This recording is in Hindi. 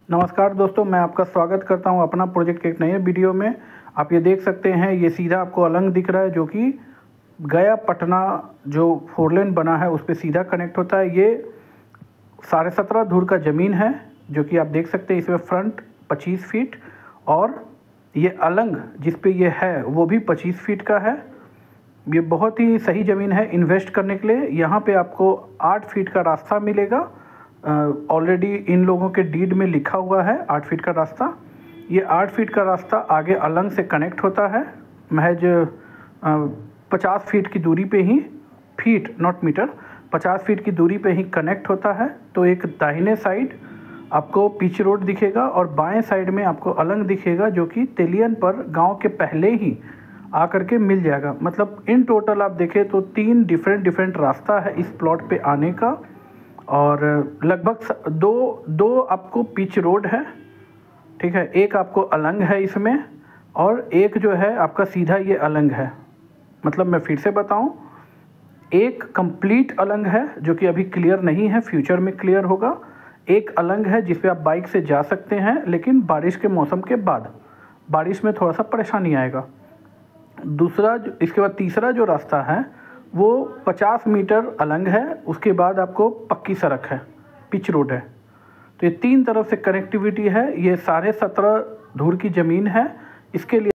नमस्कार दोस्तों, मैं आपका स्वागत करता हूं अपना प्रोजेक्ट के एक नए वीडियो में। आप ये देख सकते हैं, ये सीधा आपको अलंग दिख रहा है जो कि गया पटना जो 4 लेन बना है उस पर सीधा कनेक्ट होता है। ये 17.5 धूर का ज़मीन है जो कि आप देख सकते हैं। इसमें फ्रंट 25 फीट और ये अलंग जिस पे ये है वो भी 25 फीट का है। ये बहुत ही सही ज़मीन है इन्वेस्ट करने के लिए। यहाँ पे आपको 8 फीट का रास्ता मिलेगा। ऑलरेडी इन लोगों के डीड में लिखा हुआ है 8 फीट का रास्ता। ये 8 फीट का रास्ता आगे अलंग से कनेक्ट होता है महज 50 फीट की दूरी पे ही, फीट नॉट मीटर, 50 फीट की दूरी पे ही कनेक्ट होता है। तो एक दाहिने साइड आपको पिच रोड दिखेगा और बाएं साइड में आपको अलंग दिखेगा जो कि तेलियन पर गांव के पहले ही आकर के मिल जाएगा। मतलब इन टोटल आप देखें तो 3 डिफरेंट रास्ता है इस प्लॉट पे आने का और लगभग दो आपको पिच रोड है, ठीक है। एक आपको अलंग है इसमें और एक जो है आपका सीधा ये अलंग है। मतलब मैं फिर से बताऊं, एक कंप्लीट अलंग है जो कि अभी क्लियर नहीं है, फ्यूचर में क्लियर होगा। एक अलंग है जिस पे आप बाइक से जा सकते हैं, लेकिन बारिश के मौसम के बाद, बारिश में थोड़ा सा परेशानी आएगा। दूसरा इसके बाद तीसरा जो रास्ता है वो 50 मीटर अलंग है, उसके बाद आपको पक्की सड़क है, पिच रोड है। तो ये 3 तरफ से कनेक्टिविटी है। ये 17.5 धूर की ज़मीन है। इसके लिए